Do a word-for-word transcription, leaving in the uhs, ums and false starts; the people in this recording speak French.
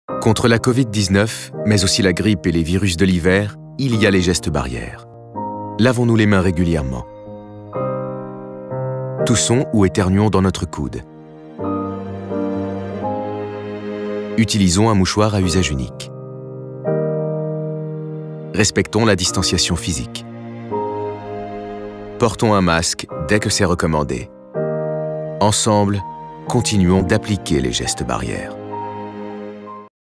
Contre la Covid dix-neuf, mais aussi la grippe et les virus de l'hiver, il y a les gestes barrières. Lavons-nous les mains régulièrement. Toussons ou éternuons dans notre coude. Utilisons un mouchoir à usage unique. Respectons la distanciation physique. Portons un masque dès que c'est recommandé. Ensemble, continuons d'appliquer les gestes barrières.